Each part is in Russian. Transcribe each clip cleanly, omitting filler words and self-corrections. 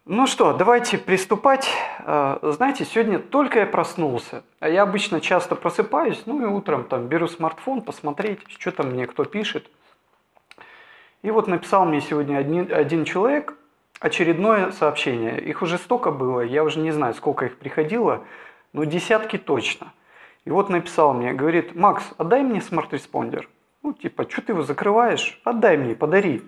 Ну что, давайте приступать. Знаете, сегодня только я проснулся. А я обычно часто просыпаюсь, ну и утром там беру смартфон, посмотреть, что там мне кто пишет. И вот написал мне сегодня один человек очередное сообщение. Их уже столько было, я уже не знаю, сколько их приходило, но десятки точно. И вот написал мне, говорит: Макс, отдай мне смарт-респондер. Ну типа, что ты его закрываешь? Отдай мне, подари.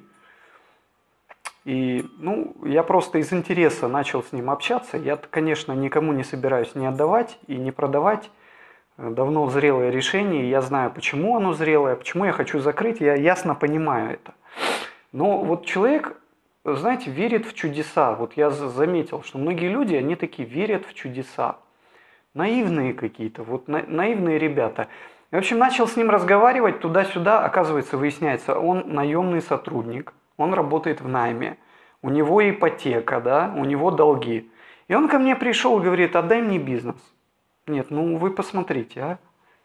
И, я просто из интереса начал с ним общаться. Я, конечно, никому не собираюсь ни отдавать и не продавать. Давно зрелое решение, я знаю, почему оно зрелое, почему я хочу закрыть, я ясно понимаю это. Но вот человек, знаете, верит в чудеса. Вот я заметил, что многие люди, они такие верят в чудеса. Наивные какие-то, вот наивные ребята. В общем, начал с ним разговаривать туда-сюда, оказывается, выясняется, он наемный сотрудник. Он работает в найме, у него ипотека, да, у него долги. И он ко мне пришел и говорит: отдай мне бизнес. Нет, вы посмотрите, а.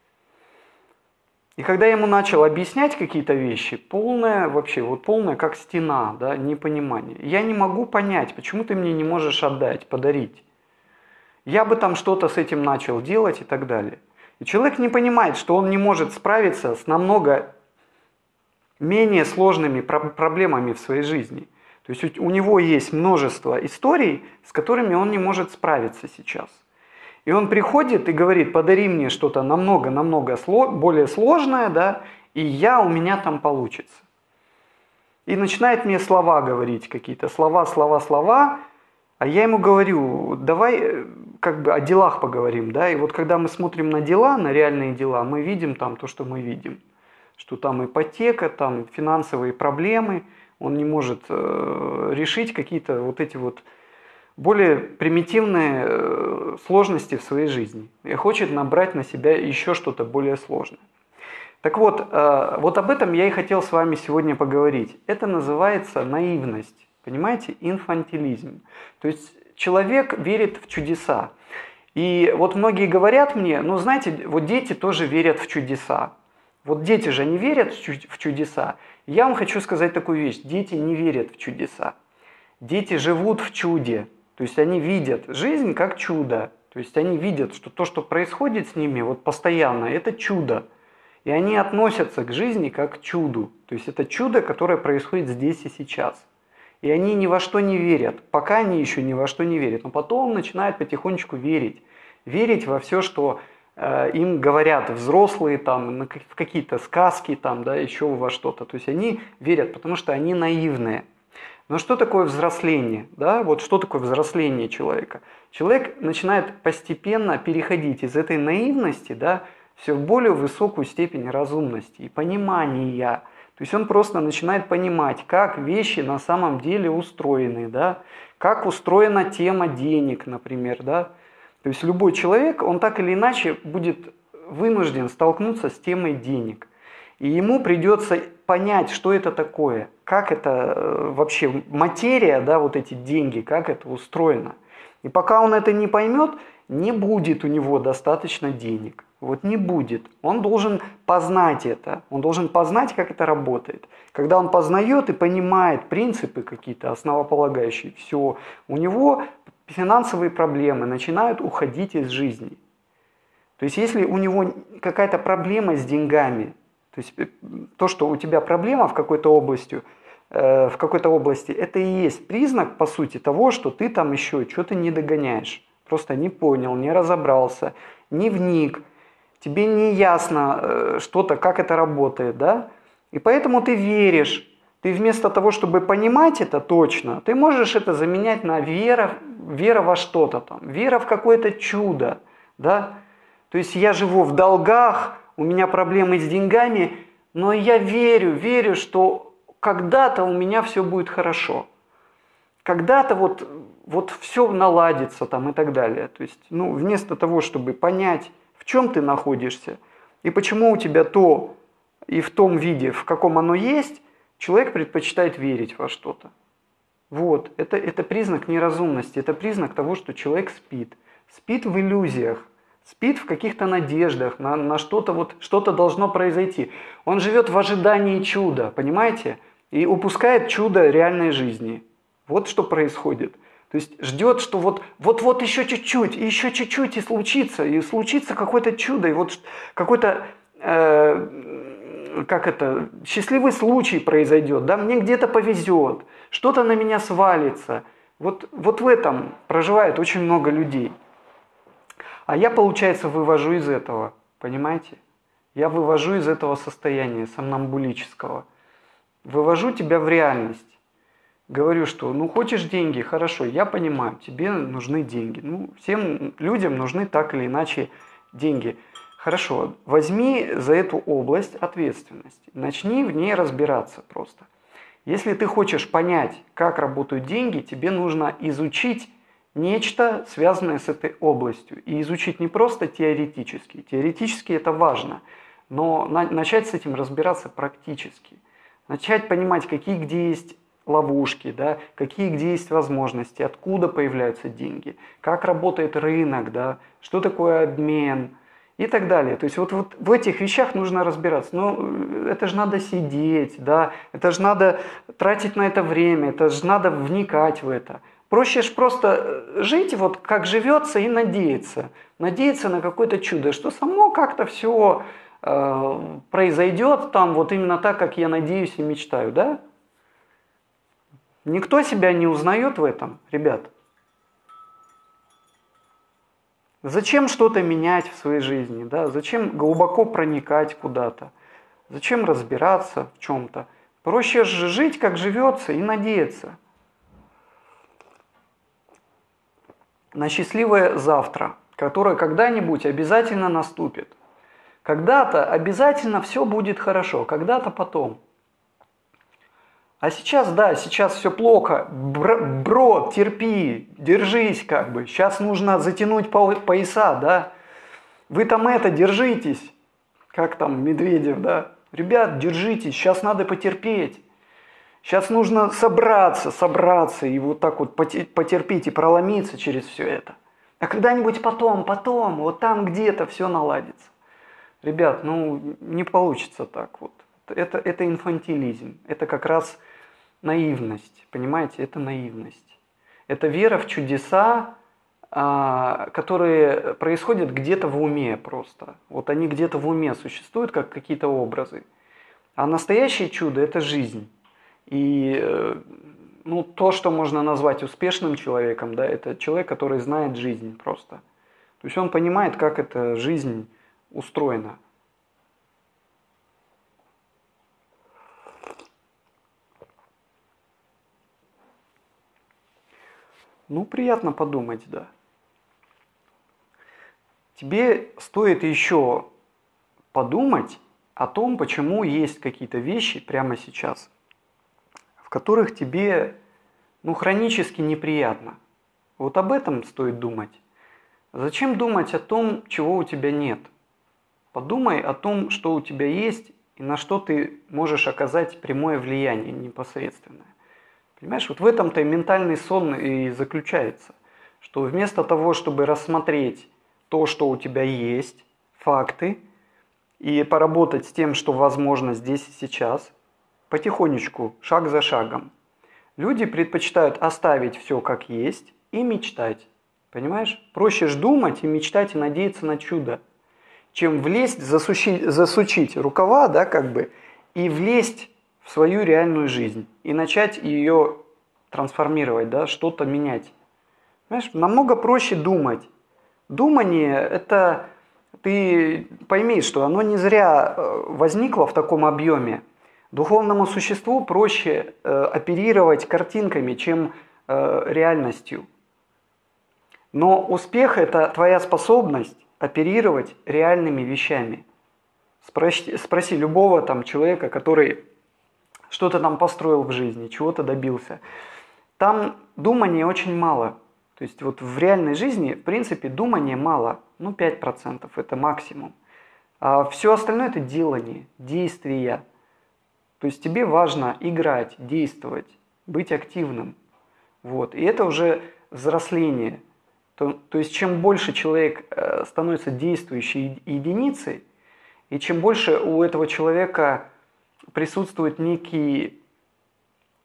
И когда я ему начал объяснять какие-то вещи, полная как стена, да, непонимание. Я не могу понять, почему ты мне не можешь отдать, подарить. Я бы там что-то с этим начал делать и так далее. И человек не понимает, что он не может справиться с намного менее сложными проблемами в своей жизни. То есть у него есть множество историй, с которыми он не может справиться сейчас. И он приходит и говорит: подари мне что-то намного более сложное, да, и у меня там получится. И начинает мне слова говорить какие-то, слова, а я ему говорю: давай о делах поговорим, да, и вот когда мы смотрим на дела, на реальные дела, мы видим там то, что мы видим. Что там ипотека, там финансовые проблемы, он не может решить какие-то вот эти вот более примитивные сложности в своей жизни. И хочет набрать на себя еще что-то более сложное. Так вот, вот об этом я и хотел с вами сегодня поговорить. Это называется наивность, понимаете, инфантилизм. То есть человек верит в чудеса. И вот многие говорят мне: знаете, вот дети тоже верят в чудеса. Вот дети же не верят в чудеса. Я вам хочу сказать такую вещь. Дети не верят в чудеса. Дети живут в чуде. То есть они видят жизнь как чудо. То есть они видят, что то, что происходит с ними вот постоянно, это чудо. И они относятся к жизни как к чуду. То есть это чудо, которое происходит здесь и сейчас. И они ни во что не верят. Пока они еще ни во что не верят. Но потом начинают потихонечку верить. Верить во все, что им говорят взрослые, там, в какие-то сказки, там, да, еще во что-то. То есть они верят, потому что они наивные. Но что такое взросление? Да? Вот что такое взросление человека? Человек начинает постепенно переходить из этой наивности, да, все в более высокую степень разумности и понимания. То есть он просто начинает понимать, как вещи на самом деле устроены, да? Как устроена тема денег, например, да? То есть любой человек, он так или иначе будет вынужден столкнуться с темой денег. И ему придется понять, что это такое, как это вообще материя, да, вот эти деньги, как это устроено. И пока он это не поймет, не будет у него достаточно денег. Вот не будет. Он должен познать это, он должен познать, как это работает. Когда он познает и понимает принципы какие-то основополагающие, все, у него финансовые проблемы начинают уходить из жизни. То есть если у него какая-то проблема с деньгами, то есть то, что у тебя проблема в какой-то области, это и есть признак, по сути, того, что ты там еще что-то не догоняешь. Просто не понял, не разобрался, не вник, тебе не ясно что-то, как это работает, да? И поэтому ты веришь. Ты вместо того, чтобы понимать это точно, ты можешь это заменять на вера во что-то там, вера в какое-то чудо, да? То есть я живу в долгах, у меня проблемы с деньгами, но я верю, что когда-то у меня все будет хорошо. Когда-то вот все наладится там и так далее. То есть, вместо того, чтобы понять, в чем ты находишься и почему у тебя то и в том виде, в каком оно есть, человек предпочитает верить во что-то. Вот, это признак неразумности, это признак того, что человек спит. Спит в иллюзиях, спит в каких-то надеждах, на что-то, что-то должно произойти. Он живет в ожидании чуда, понимаете? И упускает чудо реальной жизни. Вот что происходит. То есть ждет, что вот еще чуть-чуть, и случится какое-то чудо, и вот какой-то, счастливый случай произойдет, да, мне где-то повезет, что-то на меня свалится. Вот в этом проживает очень много людей. А я, получается, вывожу из этого, понимаете? Я вывожу из этого состояния сомнамбулического. Вывожу тебя в реальность. Говорю, что хочешь деньги, хорошо, я понимаю, тебе нужны деньги. Всем людям нужны так или иначе деньги. Хорошо, возьми за эту область ответственность. Начни в ней разбираться просто. Если ты хочешь понять, как работают деньги, тебе нужно изучить нечто, связанное с этой областью. И изучить не просто теоретически. Теоретически это важно, но начать с этим разбираться практически. Начать понимать, какие где есть ловушки, да, какие где есть возможности, откуда появляются деньги, как работает рынок, да, что такое обмен и так далее. То есть вот в этих вещах нужно разбираться. Но это же надо сидеть, да, это же надо тратить на это время, это же надо вникать в это. Проще ж просто жить вот как живется и надеяться. Надеяться на какое-то чудо, что само как-то все произойдет там вот именно так, как я надеюсь и мечтаю, да? Никто себя не узнает в этом, ребят. Зачем что-то менять в своей жизни, да? Зачем глубоко проникать куда-то? Зачем разбираться в чем-то? Проще же жить, как живется, и надеяться на счастливое завтра, которое когда-нибудь обязательно наступит. Когда-то обязательно все будет хорошо, когда-то потом. А сейчас, да, сейчас все плохо. Бро, терпи, держись как бы. Сейчас нужно затянуть пояса, да. Вы там держитесь. Как там Медведев, да. Ребят, держитесь, сейчас надо потерпеть. Сейчас нужно собраться и вот так вот потерпеть и проломиться через все это. А когда-нибудь потом, вот там где-то все наладится. Ребят, не получится так вот. Это инфантилизм, это как раз наивность, понимаете, это наивность. Это вера в чудеса, которые происходят где-то в уме просто. Вот они где-то в уме существуют, как какие-то образы. А настоящее чудо – это жизнь. И то, что можно назвать успешным человеком, да, это человек, который знает жизнь просто. То есть он понимает, как эта жизнь устроена. Приятно подумать, да. Тебе стоит еще подумать о том, почему есть какие-то вещи прямо сейчас, в которых тебе, хронически неприятно. Вот об этом стоит думать. Зачем думать о том, чего у тебя нет? Подумай о том, что у тебя есть и на что ты можешь оказать прямое влияние непосредственное. Понимаешь, вот в этом-то и ментальный сон и заключается, что вместо того, чтобы рассмотреть то, что у тебя есть, факты, и поработать с тем, что возможно здесь и сейчас, потихонечку, шаг за шагом, люди предпочитают оставить все как есть и мечтать. Понимаешь? Проще ж думать и мечтать и надеяться на чудо, чем влезть, засучить рукава, да, как бы, и влезть в свою реальную жизнь и начать ее трансформировать, да, что-то менять. Понимаешь? Намного проще думать. Думание – это, ты пойми, что оно не зря возникло в таком объеме. Духовному существу проще оперировать картинками, чем реальностью. Но успех – это твоя способность оперировать реальными вещами. Спроси любого там человека, который что-то там построил в жизни, чего-то добился. Там думания очень мало. То есть вот в реальной жизни, в принципе, думания мало. 5% это максимум. А все остальное это делание, действия. То есть тебе важно играть, действовать, быть активным. Вот. И это уже взросление. То есть чем больше человек становится действующей единицей, и чем больше у этого человека присутствует некий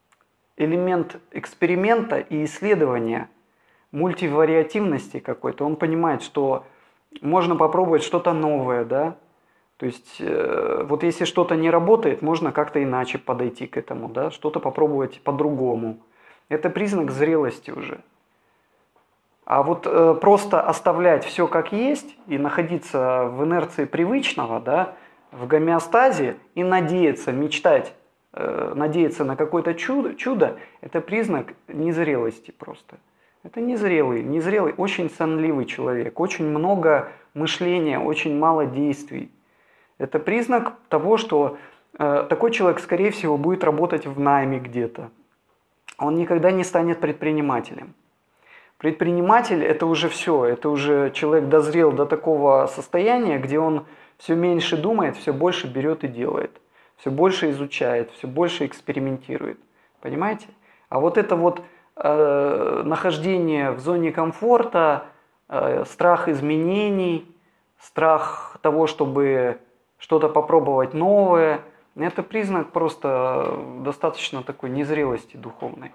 элемент эксперимента и исследования, мультивариативности какой-то. Он понимает, что можно попробовать что-то новое, да. То есть, вот если что-то не работает, можно как-то иначе подойти к этому, да, что-то попробовать по-другому. Это признак зрелости уже. А вот просто оставлять все как есть и находиться в инерции привычного, да, в гомеостазе и надеяться, мечтать, надеяться на какое-то чудо, это признак незрелости просто. Это незрелый, очень сонливый человек, очень много мышления, очень мало действий. Это признак того, что такой человек, скорее всего, будет работать в найме где-то. Он никогда не станет предпринимателем. Предприниматель – это уже все, это уже человек дозрел до такого состояния, где он все меньше думает, все больше берет и делает, все больше изучает, все больше экспериментирует. Понимаете? А вот это вот нахождение в зоне комфорта, страх изменений, страх того, чтобы что-то попробовать новое, это признак просто достаточно такой незрелости духовной.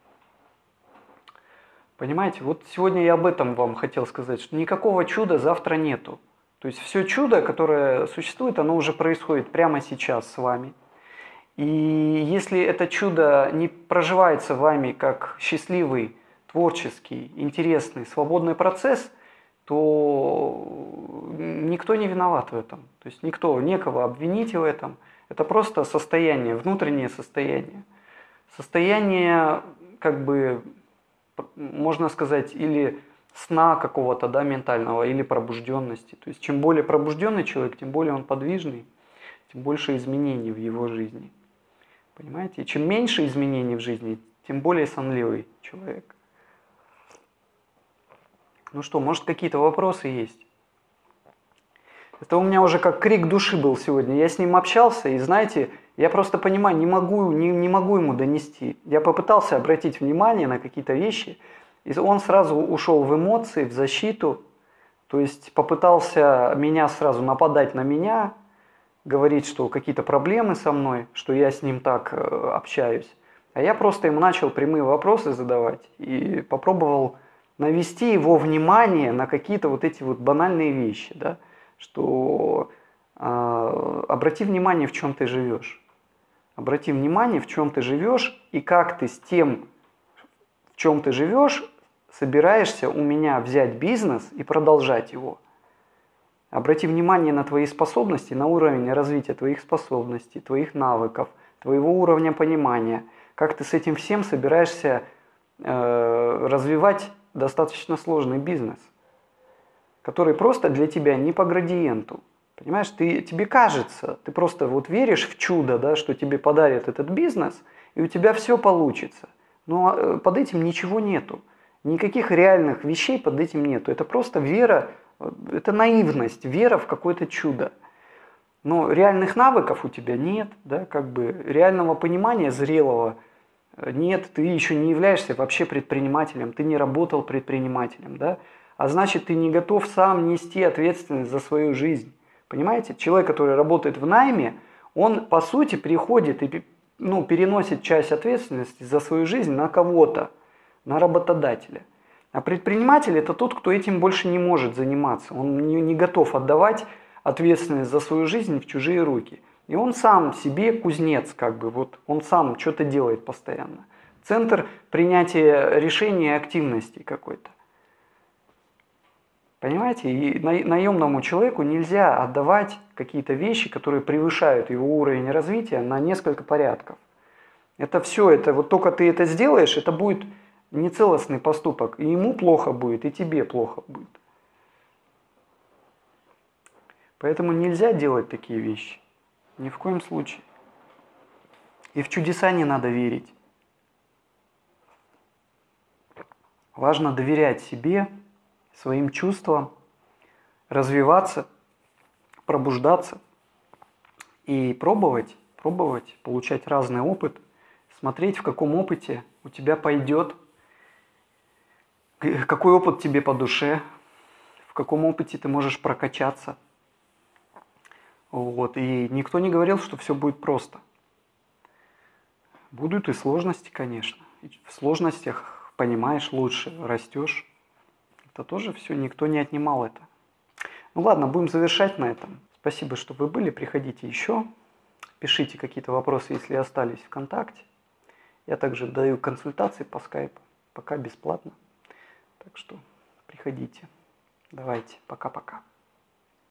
Понимаете, вот сегодня я об этом вам хотел сказать, что никакого чуда завтра нету. То есть все чудо, которое существует, оно уже происходит прямо сейчас с вами. И если это чудо не проживается вами как счастливый, творческий, интересный, свободный процесс, то никто не виноват в этом. То есть некого обвинить в этом. Это просто состояние, внутреннее состояние. Состояние, как бы, можно сказать, или сна какого-то, да, ментального, или пробужденности. То есть чем более пробужденный человек, тем более он подвижный, тем больше изменений в его жизни. Понимаете? И чем меньше изменений в жизни, тем более сонливый человек. Ну что, может, какие-то вопросы есть? Это у меня уже как крик души был сегодня. Я с ним общался, и знаете, я просто понимаю, не могу ему донести. Я попытался обратить внимание на какие-то вещи, и он сразу ушел в эмоции, в защиту, то есть попытался меня сразу нападать на меня, говорить, что какие-то проблемы со мной, что я с ним так общаюсь. А я просто ему начал прямые вопросы задавать и попробовал навести его внимание на какие-то вот эти вот банальные вещи, да, что обрати внимание, в чем ты живешь. Обрати внимание, в чем ты живешь и как ты с тем, в чем ты живешь, собираешься у меня взять бизнес и продолжать его. Обрати внимание на твои способности, на уровень развития твоих способностей, твоих навыков, твоего уровня понимания. Как ты с этим всем собираешься развивать достаточно сложный бизнес, который просто для тебя не по градиенту. Понимаешь, тебе кажется, ты просто вот веришь в чудо, да, что тебе подарят этот бизнес, и у тебя все получится. Но под этим ничего нету. Никаких реальных вещей под этим нету. Это просто вера, это наивность, вера в какое-то чудо. Но реальных навыков у тебя нет, да, как бы реального понимания зрелого нет, ты еще не являешься вообще предпринимателем, ты не работал предпринимателем, да, а значит, ты не готов сам нести ответственность за свою жизнь. Понимаете? Человек, который работает в найме, он, по сути, приходит и переносит часть ответственности за свою жизнь на кого-то, на работодателя. А предприниматель – это тот, кто этим больше не может заниматься. Он не готов отдавать ответственность за свою жизнь в чужие руки. И он сам себе кузнец, как бы, вот он сам что-то делает постоянно. Центр принятия решений и активности какой-то. Понимаете, и наемному человеку нельзя отдавать какие-то вещи, которые превышают его уровень развития на несколько порядков. Это все, это вот только ты это сделаешь, это будет нецелостный поступок. И ему плохо будет, и тебе плохо будет. Поэтому нельзя делать такие вещи. Ни в коем случае. И в чудеса не надо верить. Важно доверять себе, своим чувствам, развиваться, пробуждаться и пробовать, получать разный опыт, смотреть, в каком опыте у тебя пойдет, какой опыт тебе по душе, в каком опыте ты можешь прокачаться. Вот. И никто не говорил, что все будет просто. Будут и сложности, конечно. И в сложностях понимаешь лучше, растешь. Это тоже все, никто не отнимал это. Ну ладно, будем завершать на этом. Спасибо, что вы были. Приходите еще. Пишите какие-то вопросы, если остались ВКонтакте. Я также даю консультации по скайпу. Пока бесплатно. Так что приходите. Давайте. Пока-пока.